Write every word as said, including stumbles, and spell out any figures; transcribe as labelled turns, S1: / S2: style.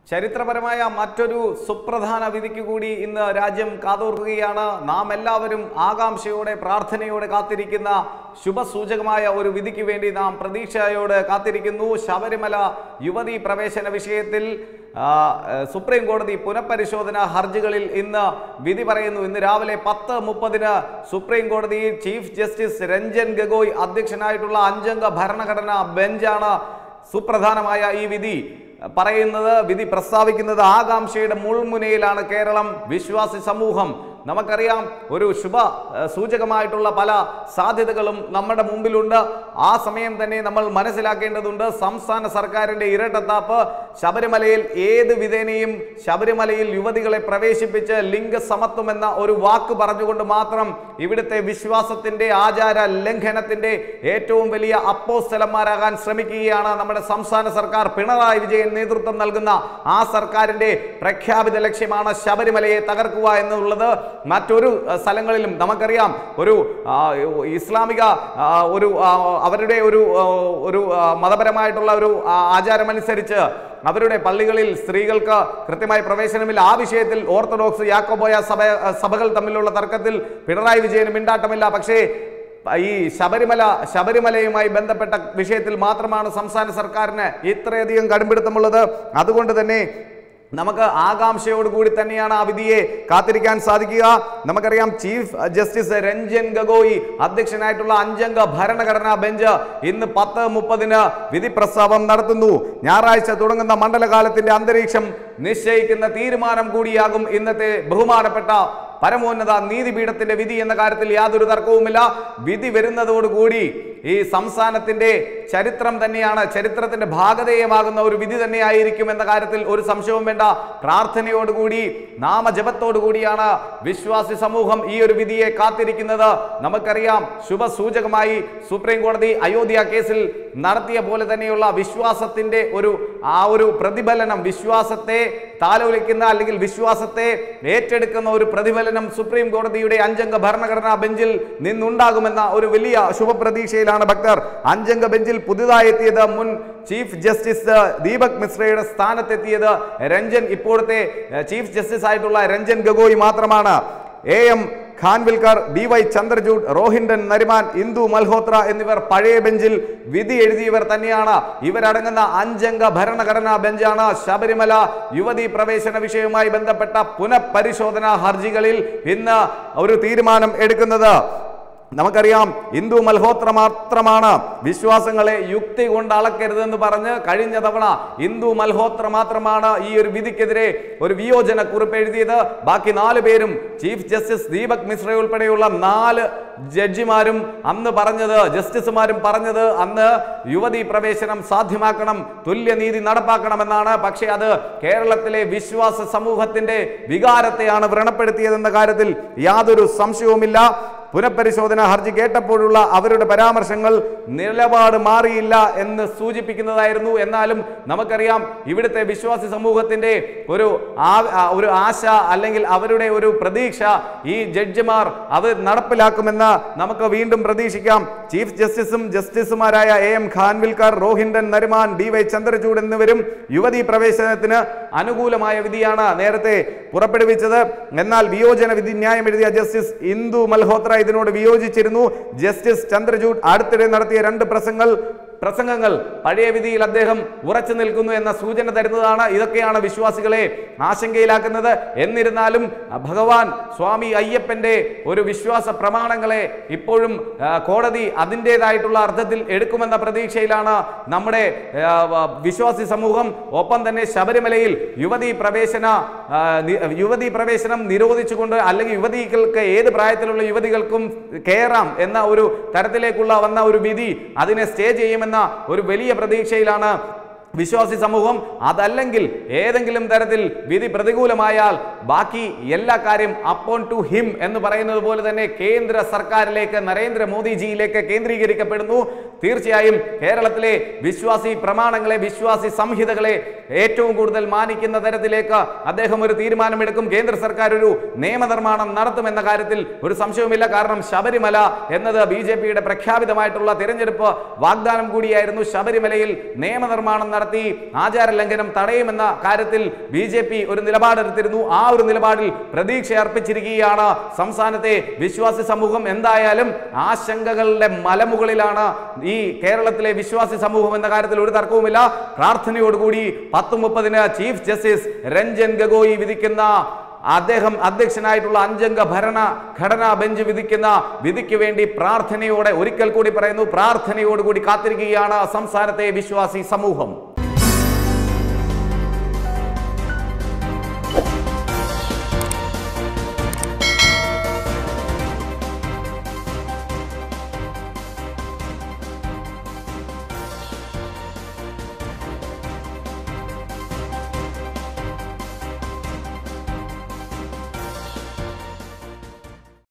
S1: ചരിത്രപരമായ മറ്റൊരു സുപ്രധാന വിധിക്ക് കൂടി ഇന്ന് രാജ്യം കാതോർക്കുകയാണ്. നാം എല്ലാവരും ആകാംക്ഷയോടെ പ്രാർത്ഥനയോടെ കാത്തിരിക്കുന്ന ശുഭസൂചകമായ ഒരു വിധിക്ക് വേണ്ടി നാം പ്രതീക്ഷയോടെ കാത്തിരിക്കുന്നു. ശബരിമല യുവതീ പ്രവേശന വിഷയത്തിൽ സുപ്രീം കോടതി പുനഃപരിശോധന ഹർജികളിൽ ഇന്ന് വിധി പറയുന്നു. ഇന്ന് രാവിലെ പത്ത് മുപ്പതിന് സുപ്രീം കോടതി ചീഫ് ജസ്റ്റിസ് രഞ്ജൻ ഗൊഗോയ് അധ്യക്ഷനായിട്ടുള്ള അഞ്ചംഗ ഭരണഘടനാ ബെഞ്ചാണ് സുപ്രധാനമായ ഈ വിധി പറയുന്നത്. വിധി പ്രസ്താവിക്കുന്നത് ആകാംക്ഷയുടെ മുൾമുനയിലാണ് കേരളം. വിശ്വാസി സമൂഹം നമുക്കറിയാം, ഒരു ശുഭ സൂചകമായിട്ടുള്ള പല സാധ്യതകളും നമ്മുടെ മുമ്പിലുണ്ട്. ആ സമയം തന്നെ നമ്മൾ മനസ്സിലാക്കേണ്ടതുണ്ട്, സംസ്ഥാന സർക്കാരിൻ്റെ ഇരട്ടത്താപ്പ്. ശബരിമലയിൽ ഏത് വിധേനയും ശബരിമലയിൽ യുവതികളെ പ്രവേശിപ്പിച്ച് ലിംഗസമത്വം എന്ന ഒരു വാക്ക് പറഞ്ഞുകൊണ്ട് മാത്രം ഇവിടുത്തെ വിശ്വാസത്തിൻ്റെ ആചാര ലംഘനത്തിൻ്റെ ഏറ്റവും വലിയ അപ്പോസ്തലന്മാരാകാൻ ശ്രമിക്കുകയാണ് നമ്മുടെ സംസ്ഥാന സർക്കാർ. പിണറായി വിജയൻ നേതൃത്വം നൽകുന്ന ആ സർക്കാരിൻ്റെ പ്രഖ്യാപിത ലക്ഷ്യമാണ് ശബരിമലയെ തകർക്കുക എന്നുള്ളത്. മറ്റൊരു സ്ഥലങ്ങളിലും നമുക്കറിയാം, ഒരു ഇസ്ലാമിക ഒരു അവരുടെ ഒരു ഒരു മതപരമായിട്ടുള്ള ഒരു ആചാരമനുസരിച്ച് അവരുടെ പള്ളികളിൽ സ്ത്രീകൾക്ക് കൃത്യമായി പ്രവേശനമില്ല. ആ വിഷയത്തിൽ ഓർത്തഡോക്സ് യാക്കോബായ സഭ സഭകൾ തമ്മിലുള്ള തർക്കത്തിൽ പിണറായി വിജയന് മിണ്ടാട്ടമില്ല. പക്ഷേ ഈ ശബരിമല ശബരിമലയുമായി ബന്ധപ്പെട്ട വിഷയത്തിൽ മാത്രമാണ് സംസ്ഥാന സർക്കാരിന് ഇത്രയധികം കടുംപിടുത്തമുള്ളത്. അതുകൊണ്ട് തന്നെ നമുക്ക് ആകാംക്ഷയോടുകൂടി തന്നെയാണ് ആ വിധിയെ കാത്തിരിക്കാൻ സാധിക്കുക. നമുക്കറിയാം, ചീഫ് ജസ്റ്റിസ് രഞ്ജൻ ഗൊഗോയ് അധ്യക്ഷനായിട്ടുള്ള അഞ്ചംഗ ഭരണഘടനാ ബെഞ്ച് ഇന്ന് പത്ത് മുപ്പതിന് വിധി പ്രസ്താവം നടത്തുന്നു. ഞായറാഴ്ച തുടങ്ങുന്ന മണ്ഡലകാലത്തിന്റെ അന്തരീക്ഷം നിശ്ചയിക്കുന്ന തീരുമാനം കൂടിയാകും ഇന്നത്തെ ബഹുമാനപ്പെട്ട പരമോന്നത നീതിപീഠത്തിന്റെ വിധി എന്ന കാര്യത്തിൽ യാതൊരു തർക്കവുമില്ല. വിധി വരുന്നതോടുകൂടി ഈ സംസ്ഥാനത്തിന്റെ ചരിത്രം തന്നെയാണ്, ചരിത്രത്തിന്റെ ഭാഗധേയമാകുന്ന ഒരു വിധി തന്നെയായിരിക്കും എന്ന കാര്യത്തിൽ ഒരു സംശയവും വേണ്ട. പ്രാർത്ഥനയോടുകൂടി നാമജപത്തോടുകൂടിയാണ് വിശ്വാസി സമൂഹം ഈ ഒരു വിധിയെ കാത്തിരിക്കുന്നത്. നമുക്കറിയാം, ശുഭസൂചകമായി സുപ്രീം കോടതി അയോധ്യ കേസിൽ നടത്തിയ പോലെ തന്നെയുള്ള വിശ്വാസത്തിന്റെ ഒരു ആ ഒരു പ്രതിഫലനം, വിശ്വാസത്തെ താലോലിക്കുന്ന അല്ലെങ്കിൽ വിശ്വാസത്തെ ഏറ്റെടുക്കുന്ന ഒരു പ്രതിഫലനം സുപ്രീം കോടതിയുടെ അഞ്ചംഗ ഭരണഘടനാ ബെഞ്ചിൽ നിന്നുണ്ടാകുമെന്ന ഒരു വലിയ ശുഭപ്രതീക്ഷയിലാണ് ഭക്തർ. അഞ്ചംഗ ബെഞ്ചിൽ പുതുതായി എത്തിയത് മുൻ ചീഫ് ജസ്റ്റിസ് ദീപക് മിശ്രയുടെ സ്ഥാനത്തെത്തിയത് രഞ്ജൻ ഇപ്പോഴത്തെ ചീഫ് ജസ്റ്റിസ് ആയിട്ടുള്ള രഞ്ജൻ ഗൊഗോയ് മാത്രമാണ്. A M Khanwilkar, B Y Chandrachud, Rohinton Nariman, Indu Malhotra എന്നിവർ പഴയ ബെഞ്ചിൽ വിധി എഴുതിയവർ തന്നെയാണ്. ഇവരടങ്ങുന്ന അഞ്ചംഗ ഭരണഘടനാ ബെഞ്ചാണ് ശബരിമല യുവതീ പ്രവേശന വിഷയവുമായി ബന്ധപ്പെട്ട പുനഃപരിശോധനാ ഹർജികളിൽ ഇന്ന് ഒരു തീരുമാനം എടുക്കുന്നത്. നമുക്കറിയാം, ഇന്ദു മൽഹോത്ര മാത്രമാണ് വിശ്വാസങ്ങളെ യുക്തി കൊണ്ട് അളക്കരുതെന്ന് പറഞ്ഞ് കഴിഞ്ഞ തവണ ഇന്ദു മൽഹോത്ര മാത്രമാണ് ഈ ഒരു വിധിക്കെതിരെ ഒരു വിയോജന കുറിപ്പ് എഴുതിയത്. ബാക്കി നാല് പേരും, ചീഫ് ജസ്റ്റിസ് ദീപക് മിശ്ര ഉൾപ്പെടെയുള്ള നാല് ജഡ്ജിമാരും അന്ന് പറഞ്ഞത്, ജസ്റ്റിസുമാരും പറഞ്ഞത് അന്ന് യുവതീ പ്രവേശനം സാധ്യമാക്കണം, തുല്യനീതി നടപ്പാക്കണമെന്നാണ്. പക്ഷേ അത് കേരളത്തിലെ വിശ്വാസ സമൂഹത്തിന്റെ വികാരത്തെയാണ് വ്രണപ്പെടുത്തിയതെന്ന കാര്യത്തിൽ യാതൊരു സംശയവുമില്ല. പുനഃപരിശോധന ഹർജി കേട്ടപ്പോഴുള്ള അവരുടെ പരാമർശങ്ങൾ നിലപാട് മാറിയില്ല എന്ന് സൂചിപ്പിക്കുന്നതായിരുന്നു. എന്നാലും നമുക്കറിയാം, ഇവിടുത്തെ വിശ്വാസി സമൂഹത്തിന്റെ ഒരു ഒരു ആശ അല്ലെങ്കിൽ അവരുടെ ഒരു പ്രതീക്ഷ ഈ ജഡ്ജിമാർ അത് നടപ്പിലാക്കുമെന്ന് നമുക്ക് വീണ്ടും പ്രതീക്ഷിക്കാം. ചീഫ് ജസ്റ്റിസും ജസ്റ്റിസുമാരായ A M Khanwilkar, Rohinton Nariman, B Y Chandrachud എന്നിവരും യുവതീ പ്രവേശനത്തിന് അനുകൂലമായ വിധിയാണ് നേരത്തെ പുറപ്പെടുവിച്ചത്. എന്നാൽ വിയോജന വിധി ന്യായം എഴുതിയ ജസ്റ്റിസ് ഇന്ദു മൽഹോത്ര ഇതിനോട് വിയോജിച്ചിരുന്നു. ജസ്റ്റിസ് ചന്ദ്രചൂഡ് അടുത്തിടെ നടത്തിയ രണ്ട് പ്രസംഗങ്ങൾ പ്രസംഗങ്ങൾ പഴയ വിധിയിൽ അദ്ദേഹം ഉറച്ചു നിൽക്കുന്നു എന്ന സൂചന തരുന്നതാണ്. ഇതൊക്കെയാണ് വിശ്വാസികളെ ആശങ്കയിലാക്കുന്നത്. എന്നിരുന്നാലും ഭഗവാൻ സ്വാമി അയ്യപ്പന്റെ ഒരു വിശ്വാസ പ്രമാണങ്ങളെ ഇപ്പോഴും കോടതി അതിൻ്റെതായിട്ടുള്ള അർത്ഥത്തിൽ എടുക്കുമെന്ന പ്രതീക്ഷയിലാണ് നമ്മുടെ വിശ്വാസി സമൂഹം. ഒപ്പം തന്നെ ശബരിമലയിൽ യുവതീ പ്രവേശന യുവതീ പ്രവേശനം നിരോധിച്ചുകൊണ്ട് അല്ലെങ്കിൽ യുവതികൾക്ക് ഏത് പ്രായത്തിലുള്ള യുവതികൾക്കും കയറാം എന്ന ഒരു തരത്തിലേക്കുള്ള വന്ന ഒരു വിധി അതിനെ സ്റ്റേ ചെയ്യുമെന്ന ഒരു വലിയ പ്രതീക്ഷയിലാണ് വിശ്വാസി സമൂഹം. അതല്ലെങ്കിൽ ഏതെങ്കിലും തരത്തിൽ വിധി പ്രതികൂലമായാൽ ബാക്കി എല്ലാ കാര്യം അപ്പോൺ ടു ഹിം എന്ന് പറയുന്നത് പോലെ തന്നെ കേന്ദ്ര സർക്കാരിലേക്ക്, നരേന്ദ്രമോദിജിയിലേക്ക് കേന്ദ്രീകരിക്കപ്പെടുന്നു. തീർച്ചയായും കേരളത്തിലെ വിശ്വാസി പ്രമാണങ്ങളെ, വിശ്വാസി സംഹിതകളെ ഏറ്റവും കൂടുതൽ മാനിക്കുന്ന തരത്തിലേക്ക് അദ്ദേഹം ഒരു തീരുമാനമെടുക്കും. കേന്ദ്ര സർക്കാർ ഒരു നിയമനിർമ്മാണം നടത്തുമെന്ന കാര്യത്തിൽ ഒരു സംശയവുമില്ല. കാരണം ശബരിമല എന്നത് ബി ജെ പിയുടെ പ്രഖ്യാപിതമായിട്ടുള്ള തിരഞ്ഞെടുപ്പ് വാഗ്ദാനം കൂടിയായിരുന്നു. ശബരിമലയിൽ നിയമനിർമ്മാണം നടത്തി ആചാര ലംഘനം തടയുമെന്ന കാര്യത്തിൽ ബി ജെ പി ഒരു നിലപാടെടുത്തിരുന്നു. ആ ഒരു നിലപാടിൽ പ്രതീക്ഷ അർപ്പിച്ചിരിക്കുകയാണ് സംസ്ഥാനത്തെ വിശ്വാസി സമൂഹം. എന്തായാലും ആശങ്കകളുടെ മലമുകളിലാണ് ഈ കേരളത്തിലെ വിശ്വാസി സമൂഹം എന്ന കാര്യത്തിൽ ഒരു തർക്കവുമില്ല. പ്രാർത്ഥനയോടുകൂടി പത്ത് മുപ്പതിന് ചീഫ് ജസ്റ്റിസ് രഞ്ജൻ ഗൊഗോയി വിധിക്കുന്ന അദ്ദേഹം അധ്യക്ഷനായിട്ടുള്ള അഞ്ചംഗ ഭരണഘടനാ ബെഞ്ച് വിധിക്കുന്ന വിധിക്ക് വേണ്ടി പ്രാർത്ഥനയോടെ, ഒരിക്കൽ കൂടി പറയുന്നു, പ്രാർത്ഥനയോടുകൂടി കാത്തിരിക്കുകയാണ് സംസ്ഥാനത്തെ വിശ്വാസി സമൂഹം.